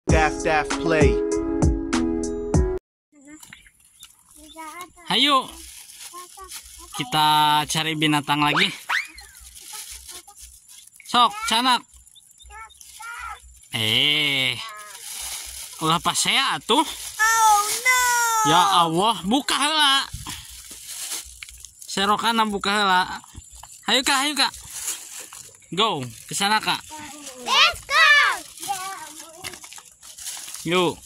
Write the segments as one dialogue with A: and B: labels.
A: Daft play.
B: Ayo kita cari binatang lagi. Sok, canak. Ulah pas saya tuh.
C: Oh no.
B: Ya Allah, buka heula. Serokana buka heula. Ayo Kak. Go, ke sana Kak.
C: Let's go.
B: Yuk.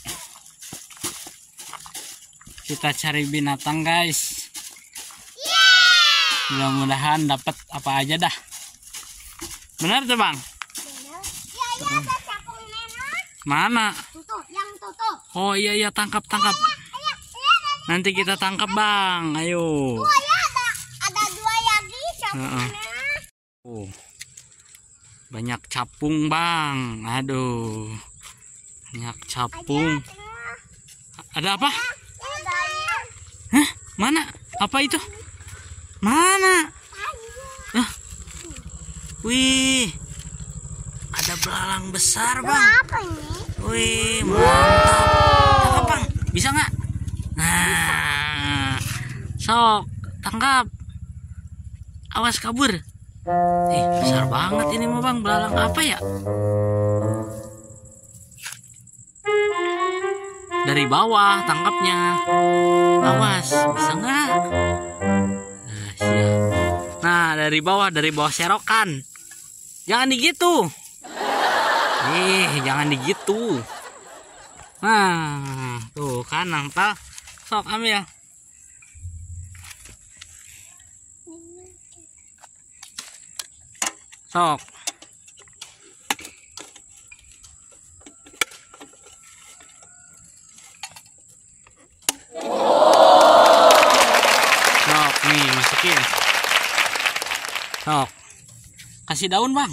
B: Kita cari binatang, guys. Mudah-mudahan dapat apa aja dah. Benar tuh, Bang?
C: Ya, capung merah.
B: Mana?
C: Yang tutup.
B: Oh iya, tangkap. Nanti kita tangkap, Bang. Ayo.
C: Ada dua lagi capung merah.
B: Oh. Banyak capung, Bang. Aduh. Banyak capung. Ada apa? Hah? Mana? Apa itu? Mana? Wih. Ada belalang besar, Bang.
C: Apa ini?
B: Wih, mantap. Tangkap, Bang. Bisa nggak? Nah. Sok, tangkap. Awas kabur. Besar banget ini mah, Bang. Belalang apa ya? Dari bawah tangkapnya. Awas, bisa nggak? Nah, siap. Nah, dari bawah serokan. Jangan digitu. Jangan digitu. Nah, tuh kan nangkal. Sok ambil. Sok. Sok nih masukin. Sok. Kasih daun, Bang.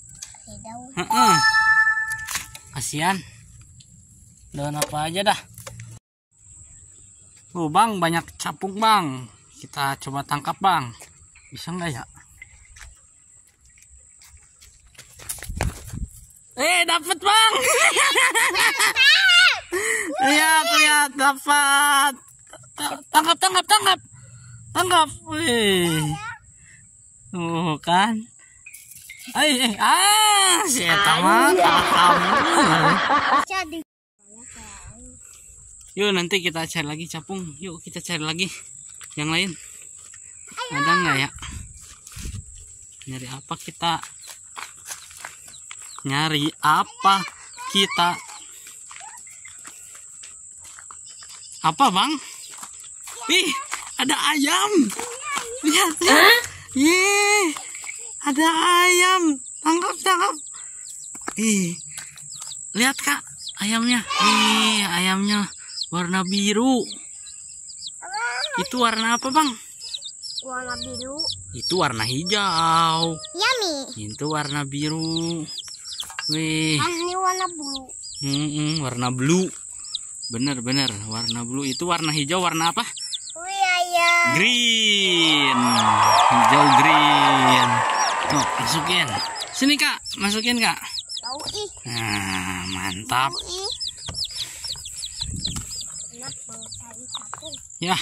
B: Kasihan. Daun apa aja dah. Bang, banyak capung, Bang. Kita coba tangkap, Bang. Bisa nggak ya? Dapat, Bang. Lihat, dapat. Tangkap. Wih. Tuh kan. Si eta mah kalah. Yuk nanti kita cari lagi capung. Yuk kita cari lagi yang lain. Ada nggak ya? Nyari apa kita? Apa, Bang? Ih, ada ayam. Lihat. Ada ayam. Tangkap. Lihat, Kak, ayamnya. Ayamnya warna biru. Itu warna apa, Bang?
C: Warna biru.
B: Itu warna hijau.
C: Yummy.
B: Itu warna biru. Wih.
C: Ini warna blue.
B: Warna blue. Bener warna blue. Itu warna hijau warna apa?
C: Ayam.
B: Green. Hijau green. Tuh, masukin. Sini, Kak. Masukin, Kak. Nah, mantap. Ya.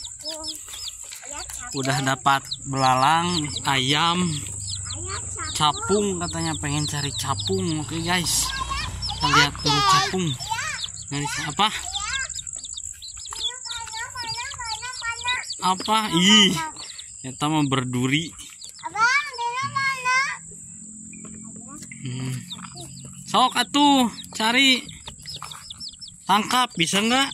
B: Udah dapat belalang, ayam, capung, katanya pengen cari capung. Oke, guys. Kita lihat dulu capung. Dari apa? Kita mau berduri. Sok atuh, cari. Tangkap, bisa nggak?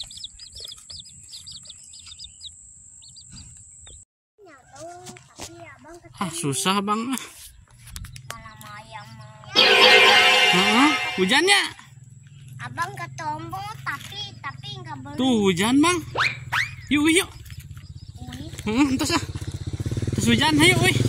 B: Susah, Bang. Hujannya?
C: Abang ketemu tapi nggak boleh.
B: Tuh hujan, Bang. Yuk. Terus hujan, ayo, wih.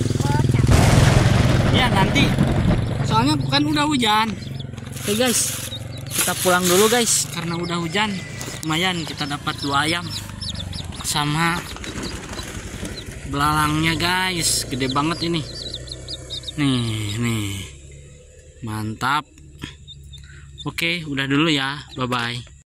B: Ya nanti. Soalnya kan udah hujan. Oke, guys. Kita pulang dulu, guys, karena udah hujan. Lumayan kita dapat 2 ayam sama belalangnya, guys. Gede banget ini. Nih. Mantap. Oke, udah dulu ya. Bye-bye.